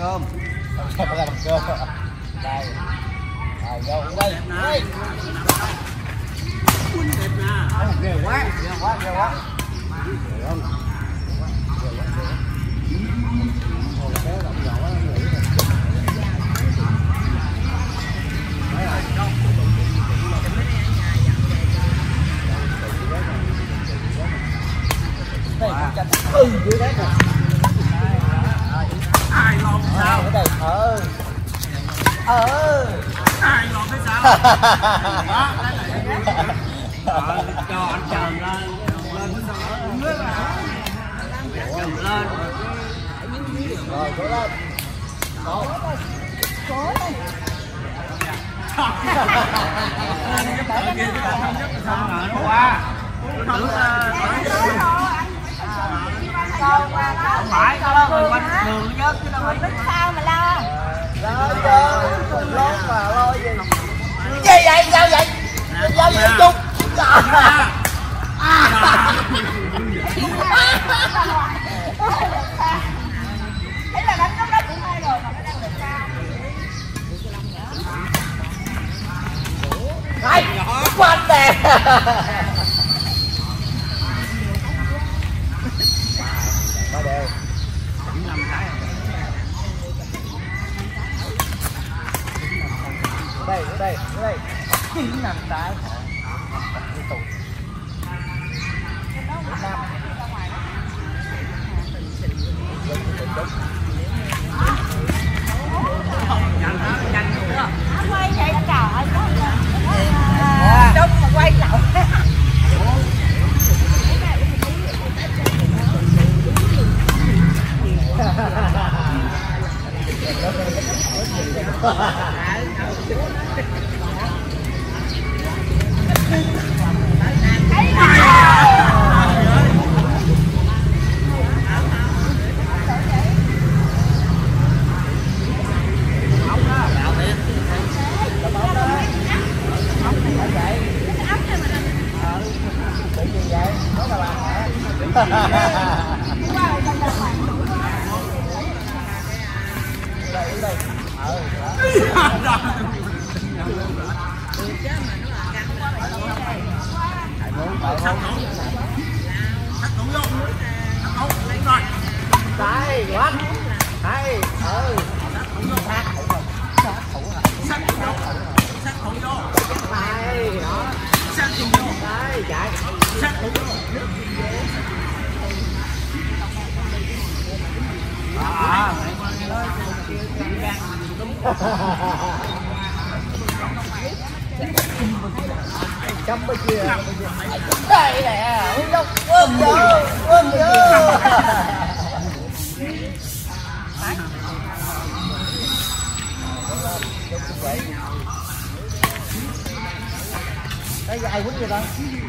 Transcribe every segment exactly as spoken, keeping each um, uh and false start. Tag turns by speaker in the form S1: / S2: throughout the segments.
S1: cơm.
S2: Phải là bằng cơm. Đây. Rồi vô đây. Đây.
S1: Đẹp nè.
S2: Ghê quá, ghê quá, ghê quá. Ghê không? Ừ, dưới đấy nè.
S1: Ai lon sao?
S2: Ở đây, ờ. Ờ.
S1: Ai lon cái sao? Đó, cái này. Ờ, cho anh Trần lên, lên nước mà. Trần lên.
S2: Rồi, cố lên. Cố lên. Cố lên.
S1: Lên cái bãi kia cái bãi nhất là sao mà nó qua. Thử không phải đó rồi quanh đường nhất chứ đâu phải
S3: biết sao mà lo
S2: lo chứ lo mà lo gì gì vậy sao vậy sao vậy chung
S3: thấy là đánh lúc đó cũng hay rồi mà nó đang được sao
S2: này quanh nè ba đều
S1: năm cái
S2: đây ở đây ở đây chín năm trái
S1: nhanh quá
S3: quay vậy trời ơi đúng mà quay lậu
S2: Đấy, quá hay, ừ, sát thủ rồi, sát thủ rồi,
S1: sát thủ vô, sát thủ vô,
S2: hay, đó,
S1: sát thủ vô,
S2: đấy, chạy,
S1: sát thủ vô, à,
S2: Campuchia, đây nè, uống vô, uống vô, uống vô. Cái ai quýnh vậy ta?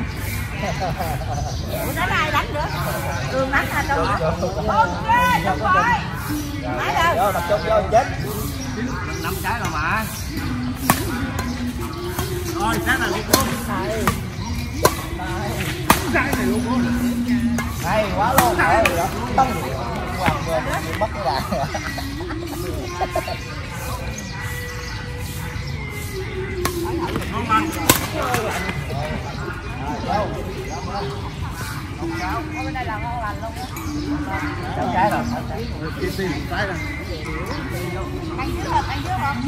S3: ủa đánh ai đánh nữa đường đánh hả đâu hả ok đúng rồi nói đâu
S2: Vô tập trung vô chết
S1: năm trái rồi mà rồi trái này luôn luôn trái này luôn luôn
S2: hay quá luôn rồi đó tông hoàng người mất cái đạn
S1: ngon lành
S3: ở bên đây là ngon lành luôn á
S2: sáu trái rồi
S1: kia tìm trái rồi
S3: ăn trước hả ăn trước hả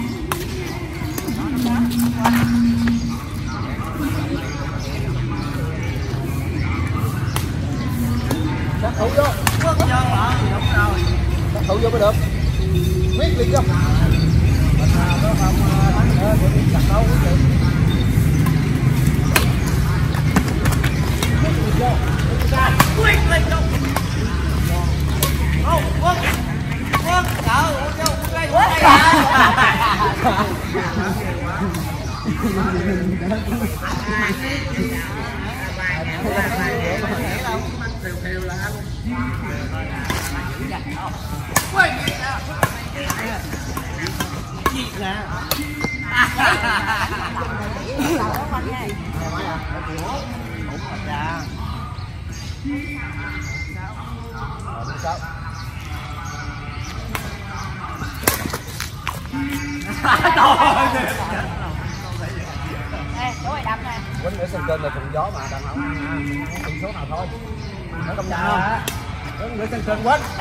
S2: sát thủ vô
S1: bước vô mở đúng rồi
S2: sát thủ vô mới được quyết liệt không mình nó không thắng nữa để đi chặt đấu quý vị quyết liệt vô
S1: quyết lên đâu không bước bước cỡ vô đây Thiều thiều là ăn quay gì nè gì nè
S3: Ê, chú ơi đập nè.
S2: Quýnh ở sân kênh là thuận gió mà đàn không ăn ha, tỷ số nào thôi. Ở trong nhà không? Quýnh ở sân kênh quýnh.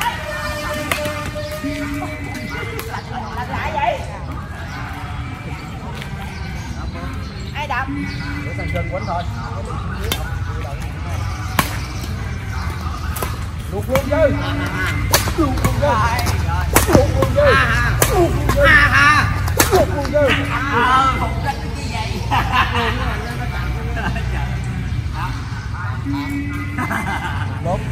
S3: Làm lại vậy? Ai đập?
S2: Ở sân kênh quýnh thôi. Luộc luôn chứ. Luộc luôn chứ. Luộc luôn chứ. Luộc luôn chứ. Luộc luôn chứ.
S1: Ờ, không trách cái gì vậy?
S2: Đúng.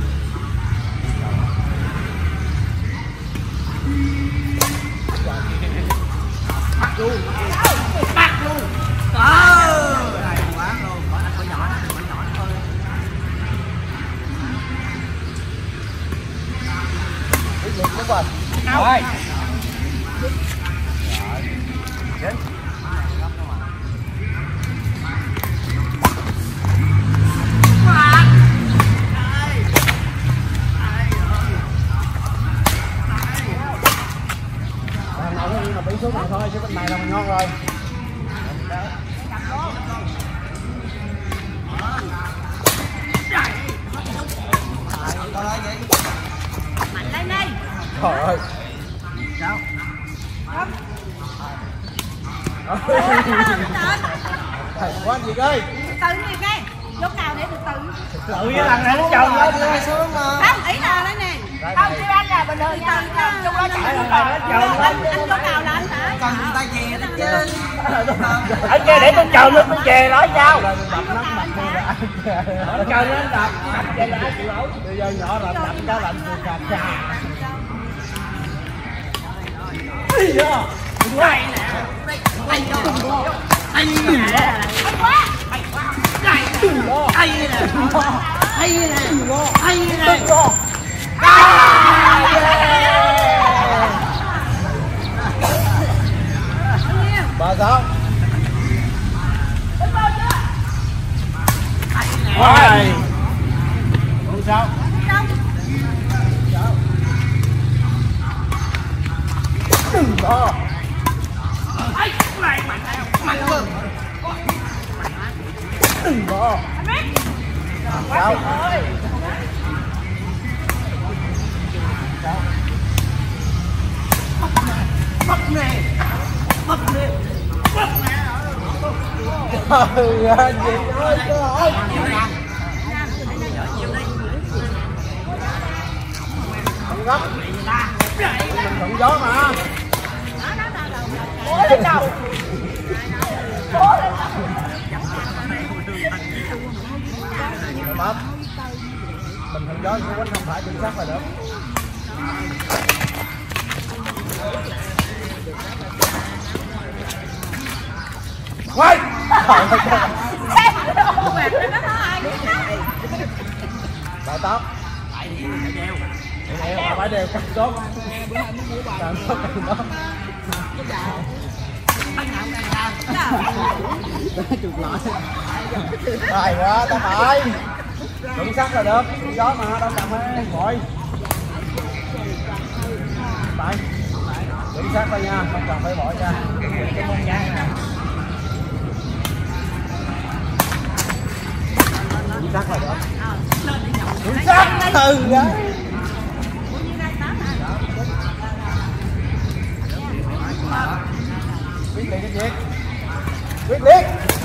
S1: Bắt luôn. Bắt luôn. Ờ. Hay quá luôn. Có anh có nhỏ nó, có nhỏ thôi.
S2: Quyết liệt đúng rồi. Rồi. Đến. Tỷ số này thôi chứ bên này là ngon rồi.
S3: Mạnh lên đi.
S2: Trời ơi.
S1: Sao?
S3: Không.
S2: Thầy quá gì ơi.
S3: Từ từ cái. Lúc nào để từ từ.
S1: Tự với lần này nó chồng lên đi xuống mà.
S3: Không, ý là đây nè. Không, kêu anh là bình thường từ từ chung nó chạy từ từ. Anh anh lúc nào là anh hả?
S1: Cần người ta về nó chơi. Anh kia để tôi chờ lên tôi về nói sao?
S2: Đập nắm mặt đi là anh.
S1: Chờ lên đập, đập về là ai chịu nổi.
S2: Bây giờ nhỏ là đập cá lạnh từ cà trà.
S1: Ây da. Đây nè. Đây nè. Đây nè.
S3: Hay quá.
S1: Hay quá. Đây nè. Đây nè. Đây nè. Đây nè.
S2: Bà sao?
S1: Rồi. Không sao.
S2: Đừng có.
S1: Ấy, này mạnh nào, mạnh hơn.
S2: Đừng có. Sao?
S1: Bật nè. Bật nè. Bật nè.
S2: Trời ơi, gì ơi, trời ơi. Không gấp. Mình thuận gió mà.
S3: Bố lên đầu. Bố lên đầu.
S2: Bắp. Mình thuận gió chứ quýnh không phải chính xác là được. Quay. Bài tóc. Đeo, phải đeo cắt tốt. Làm tốt càng tốt. Chụp lại. Bài quá, tao phải. Đúng sắc là được, gió mà, đâu cầm ấy, ngồi. Bài. Đúng sắc thôi nha, không cần phải bỏ nha. Cái mông nhang nè. Đúng sắc là được. Đúng sắc, từ đó. Quyết liệt cái việc. Quyết liệt.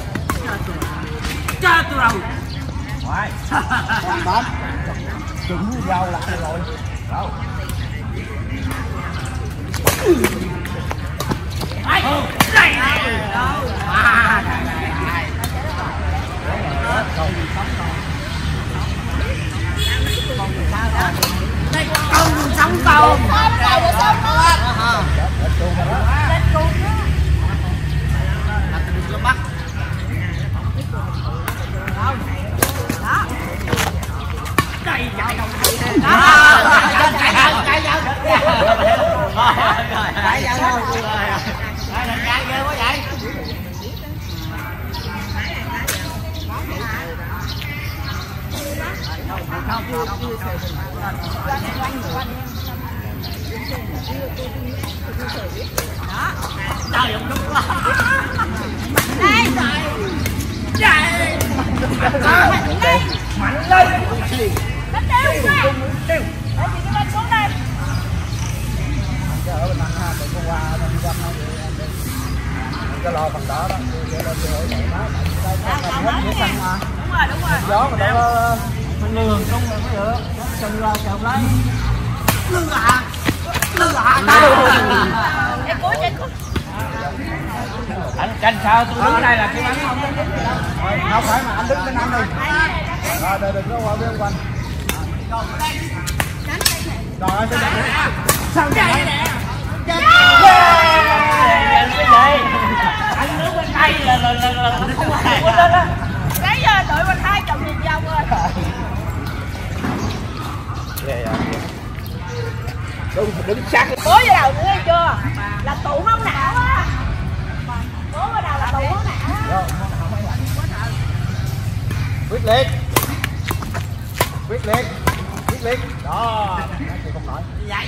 S1: Cha tôi rồi.
S2: Hoài. Bấm. Trúng rau lại rồi. Đâu.
S1: Ai? Đây này. À, đây này. Đây con sống con. Bắt. Đây chạy đâu. Chạy chạy chạy chạy. Chạy chạy đâu. Đây chạy ghê quá vậy. Không, không, không. Trời ơi, đúng quá.
S3: Đây rồi.
S1: Chạy.
S3: Mạnh lên.
S1: Mạnh lên.
S3: Nó treo quá. Để chị cho anh xuống đây.
S2: Chứ ở bên anh ha, đừng có qua bên quanh nó vậy em đi. Đừng có lo phần đó đó, tôi lên tôi hỏi này đó. Đây nó hết xăng mà.
S3: Đúng rồi, đúng rồi.
S2: Gió mà nó
S1: Mình lường không là mới được. Xong ra chồng lấy. Lưng à. Lưng à.
S3: Em cố trên cố.
S1: Anh canh sao tôi đứng đây là cái bắn không?
S2: Rồi, không phải mà anh đứng bên anh đi. Rồi, đừng đừng có qua bên quanh. Rồi, anh sẽ chạy.
S1: Sao chạy nè? Cái gì? Anh đứng bên đây là là là là quên lên á.
S3: Nãy giờ tụi mình hai chồng nhìn nhau rồi.
S2: Đứng, đứng sát.
S3: Bố vào đầu nữa nghe chưa? Là tụ máu não á. Bố vào đầu là tụ máu não á.
S2: Quyết liệt. Quyết liệt. Quyết liệt. Đó, chị không nổi.
S1: Vậy.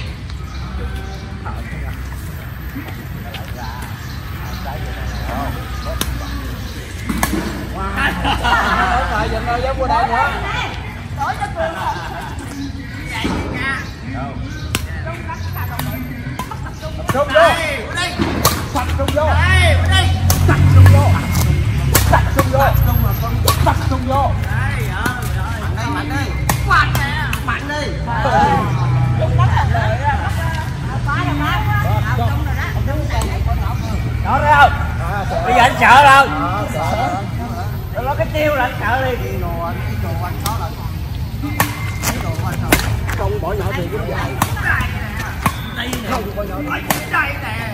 S2: Rồi, dừng rồi, dám qua đây nữa.
S3: Đổi cho cường rồi.
S1: Vậy nha.
S2: Tập trung vô. Tập trung vô.
S1: Đây, đây.
S2: Tập trung vô. Tập trung vô. Tập trung vô.
S1: Đây, rồi, mạnh đi. Mạnh nè, mạnh đi.
S3: Dùng đất là lợi á. Có rồi đó. Trung rồi đó.
S1: Đó thấy không? Bây giờ anh sợ đâu? Đó là cái tiêu là anh sợ đi.
S2: Cái đồ anh, cái đồ anh khó là cái đồ anh không bỏ nhỏ thì cũng dài.
S1: Đây nè.
S2: Không bỏ nhỏ.
S1: Đây nè.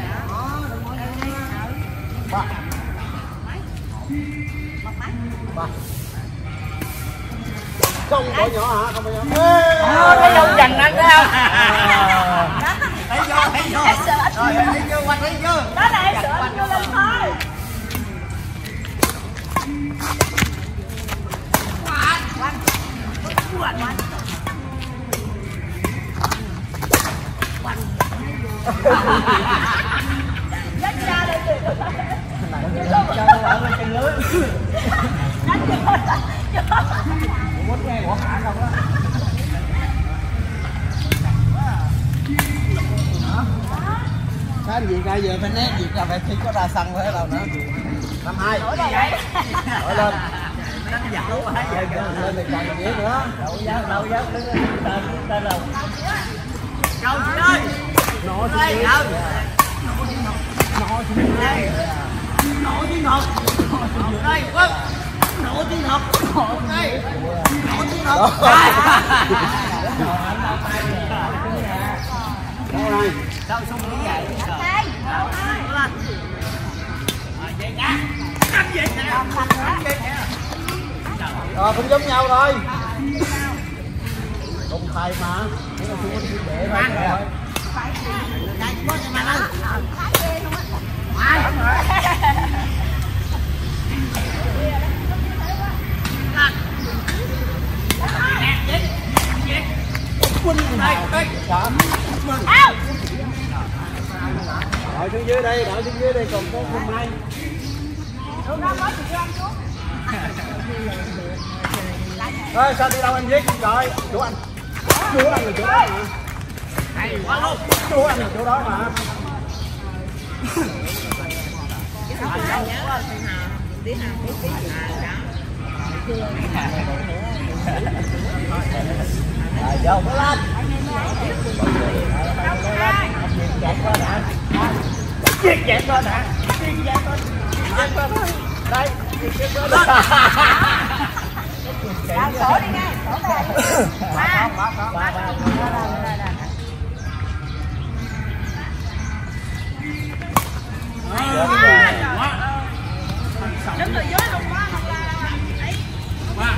S2: Ba. Ba. Không bỏ nhỏ hả? Không bỏ nhỏ.
S1: Đó, thấy đâu dành anh thấy không?
S3: Thấy vô, thấy vô. Rồi,
S1: thấy chưa, quanh thấy chưa?
S3: đó là em sợ anh vô lên thôi. Quanh. Quanh. Quanh. Dắt ra đây kìa.
S1: Cho nó ở bên trên lưới.
S3: Dắt vô.
S2: Quất nghe quả khả không đó. Cái gì ra giờ phải nét gì ra phải khi có ra sân phải đâu nữa. Năm hai.
S3: Đổi rồi đấy.
S2: Đổi lên.
S1: Đánh giỡn quá giờ kìa.
S2: Lên thì còn gì nữa.
S1: Đâu dám, đâu dám đứng tên tên đâu. Đâu chị ơi.
S2: Nọ
S1: Đây,
S2: thì
S1: đâu.
S2: nọ thì
S1: Đây. Nổ tiếng thật. Đây, vâng. Nổ tiếng thật. Đây. Nổ tiếng thật.
S2: đâu này.
S1: Sao xong như vậy?
S3: Đây.
S1: Lên. Rồi vậy nha. Cắt vậy nè. Cắt vậy nè.
S2: Rồi cũng giống nhau thôi. Cùng thầy mà. Chúng ta không có chuyện để thôi.
S1: Đây, có gì mà lên.
S2: Đợi xuống dưới đây, đợi xuống dưới đây còn có không ai. Rồi sao đi đâu anh viết rồi, chú anh. Chú anh là chỗ đó mà.
S1: Hay quá luôn.
S2: Chú anh là chỗ đó mà. Rồi vô có lên. Chiếc dẹp lên hả? Chiếc dẹp lên. Chiếc dẹp lên. Đây, chiếc dẹp lên.
S3: Làm sổ đi ngay, sổ đây. Ba.
S2: Ba, ba, ba, ba.
S3: Đứng ở dưới không quá không là ấy.
S1: Qua.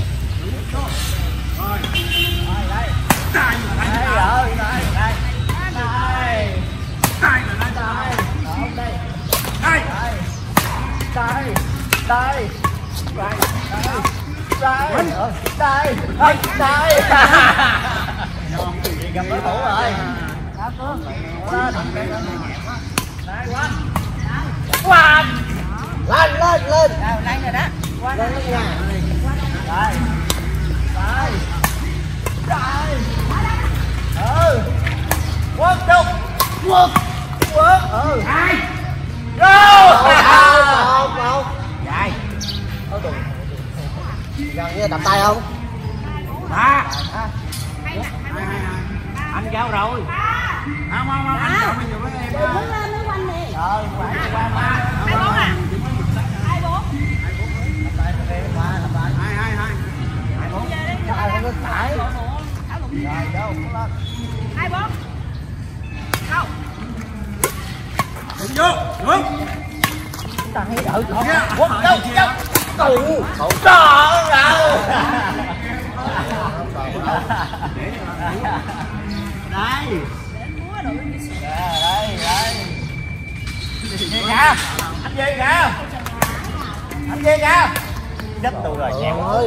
S1: Rồi. Rồi đây. Đây rồi, đây. Đây. Đây. Đây. Đây. Đây. Đây.
S2: Đây, đây, đây, đây, đây, đây, đây, gặp đối thủ rồi.
S3: Quan.
S2: Lên lên lên.
S3: Rồi lên rồi đó. Quan
S2: Lên lên nha. Đây. Đây. Đây. Ừ. Quân trung. Quân. Quân. Ừ.
S1: Hai.
S2: Go. Không không.
S1: Dài.
S2: Thôi đừng. Gần như đập tay không?
S1: Ba. Anh giao rồi. Không không không. Anh chọn bây giờ với em.
S3: Đứng lên mới quanh đi.
S2: Rồi, quay qua ba.
S3: Hai bốn à? Hai bốn.
S2: Đập tay cho em ba, đập tay.
S1: Hai hai hai.
S2: Hai bốn. Hai không có phải. Rồi, đâu, cũng lên.
S3: Hai bốn. Đâu?
S1: Đừng vô. Đúng.
S2: Ta thấy đợi không?
S1: Dạ.
S2: Quất đâu, đâu. Tù. Tù. Trời ơi.
S1: Đây.
S2: Đây, đây. Gì kìa? Anh gì kìa? Anh gì kìa? Đất tù rồi, nhẹ ơi.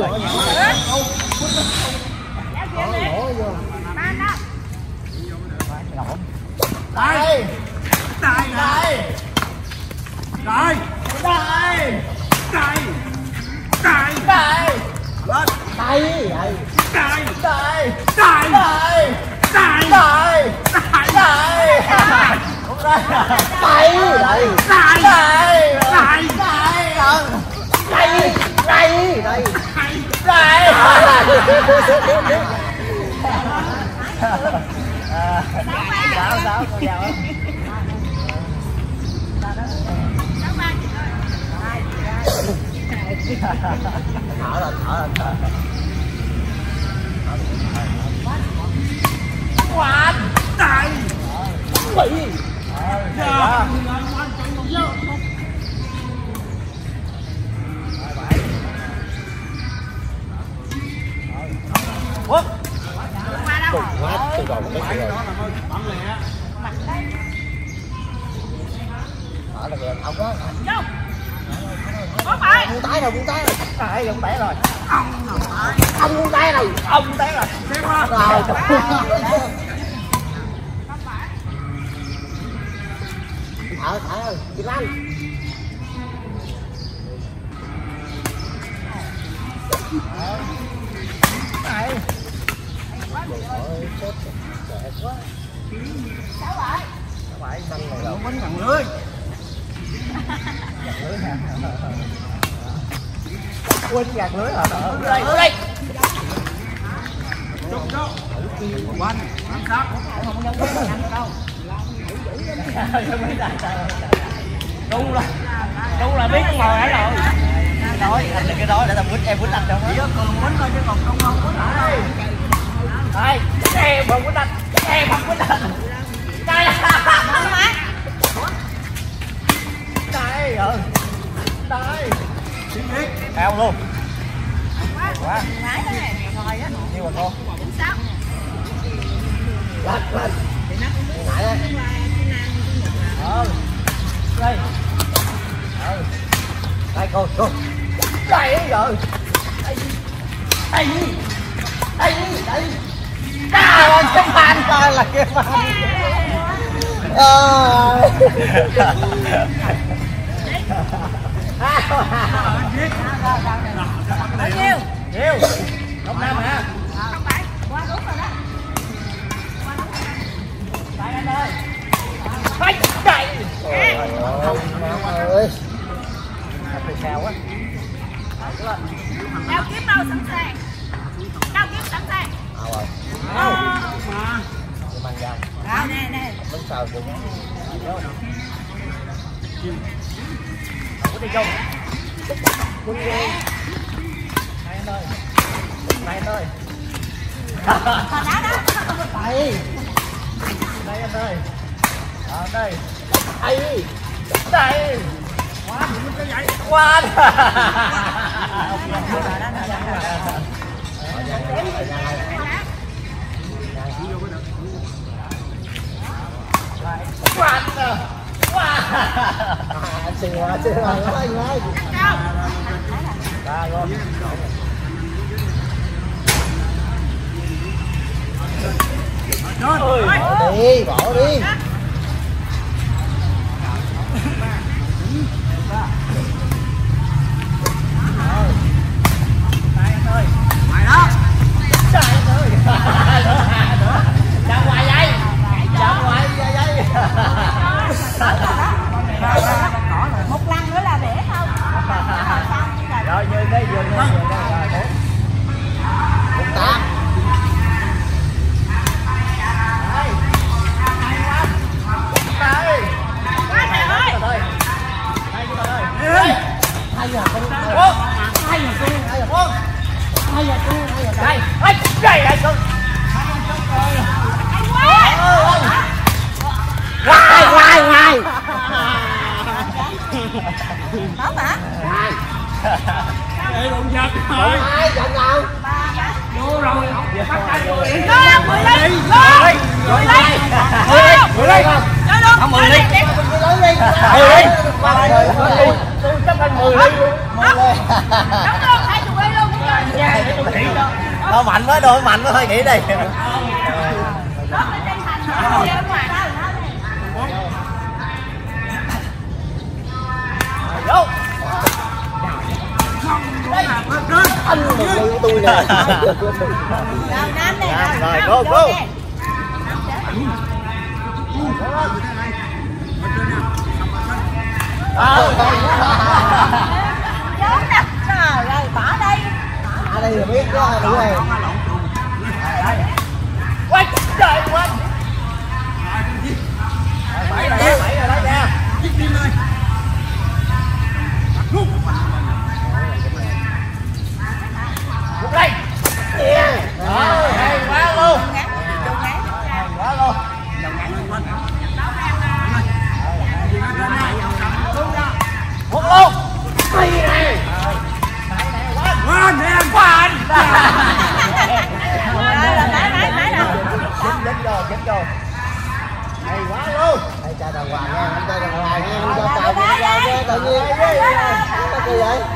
S2: Đây.
S1: Đây.
S2: Đây.
S1: Đây.
S2: Đây.
S1: Đây. Đây.
S2: Đây.
S1: Lên.
S2: Đây. Đây.
S1: Đây.
S2: Đây.
S1: Đây.
S2: Đây.
S1: Đây.
S2: Đây.
S1: Đây.
S2: Đây. Không đây. Đây. Đây.
S1: Đây.
S2: Đây.
S1: Đây.
S2: Đây. Đây. Đây. Đây.
S1: Đây.
S2: Đây. Sao sao con giàu không? Thở lên, thở lên, thở lên.
S1: Quan. Đây.
S2: Bị.
S1: Giờ.
S2: Quất.
S3: Qua đâu?
S2: Từ quá, từ đầu cái từ đầu.
S1: Đó là môi bắn lẹ.
S3: Mặt đây.
S2: Thở là kìa, không có.
S3: Vô. Có phải.
S2: Buông tay rồi, buông tay rồi. Trời ơi, té rồi.
S1: Ông nào phải.
S2: Ông buông tay rồi, ông té rồi.
S1: Xem qua.
S2: Rồi. Thở, thở ơi, Kim Anh. Này. Ôi, chết trẻ quá.
S3: Sao vậy?
S2: Sao phải xanh này rồi.
S1: Bánh gần lưới.
S2: Gạt lưới nè. Quên gạt lưới hả? Ở đây, ở đây.
S1: Chúc chúc. Bánh. Bánh sát.
S3: Không có giống cái ăn đâu.
S2: Đúng là đúng là biết ngồi ở rồi. Nói anh đừng cái đó để tao quýt em quýt anh trong đó.
S1: Chỉ có còn bánh thôi chứ còn không không có
S2: Đây. Đây, em không quýt anh. Em không quýt anh. Đây.
S3: Không má.
S2: Đây rồi. Đây.
S1: biết.
S2: Theo luôn.
S3: Quá. Lái thế này ngồi á.
S2: Nhiêu mà cô?
S3: Chính xác.
S2: Lên, lên. Ngại đấy. Ừ. Đây. Ừ. Đây cô, cô. Đây rồi. Đây. Đây. Đây. Đây. À, ơi, cái bàn coi là cái bàn. Ờ.
S3: Bao nhiêu?
S2: Nhiều. Không năm hả?
S3: Không phải. Qua đúng rồi đó. Qua đúng rồi.
S2: Đây anh ơi. Đây. Đây. Ôi ơi. Phải sao quá.
S3: Đao kiếm đâu sẵn sàng. Đao kiếm sẵn sàng.
S2: Ờ rồi.
S3: Ờ.
S1: Mà.
S2: Mang ra.
S3: Đó, nè nè.
S2: Bánh xào được nhá. Có đi chung. Quân ghê. Này anh ơi. Này anh ơi.
S3: Còn đá đó.
S2: Đây. Đây anh ơi. Đó đây. Đây. Đây.
S1: Quá đừng có vậy.
S2: Qua. Qua. Qua. Anh xin quá, xin quá, anh ơi. Ra luôn. Bỏ đi, bỏ đi.
S1: Mày đó.
S2: Ra ngoài dây. Ra ngoài dây.
S3: Một lần nữa là để không.
S2: Rồi dừng đi, dừng đi, dừng đi. Rồi bốn. Bốn tám. Đây. Hay quá. Đây.
S3: Quá trời ơi.
S2: Đây. Đây chúng ta ơi. Đây. Hai giờ con. Bốn. Hai giờ con. Hai giờ con. Hai giờ con. Hai giờ con. Đây. Đây. Đây đây con. Ngoài ngoài ngoài.
S3: Đó hả?
S2: Ngoài.
S1: Ê đụng giật rồi.
S2: Ai giận nào?
S1: Vô rồi. Bắt tay vô đi.
S3: Vô, mười ly. Vô. mười ly.
S2: mười ly.
S3: Cho luôn.
S1: Không mười ly.
S2: mười ly. mười ly. Tôi chấp anh mười ly luôn. mười ly.
S3: Đúng luôn, hai chục ly luôn.
S2: Nó mạnh quá, đôi mạnh quá thôi nghỉ đi.
S3: Đó bên đây thành nó ở ngoài đó nó này.
S2: Vô. Anh một ly của tôi nè.
S3: Rồi Nam này.
S2: Rồi, go, go.
S3: Chốn nè. Trời ơi, bỏ đây.
S2: Ở đây là biết đó, đúng rồi. Quay trời quay. Bảy rồi đó, bảy rồi đó nha. Một đây. Yeah. Đó, hay quá luôn. Hay quá luôn. Một luôn. Hay này.
S1: Quá nè, quá anh.
S3: Rồi là mãi mãi mãi rồi.
S2: Dính dính vô, dính vô. Hay quá luôn. Hay cha đàng hoàng nha, không cha đàng hoàng nha, không cho tàu, không cho nha, tự nhiên. Cái gì vậy?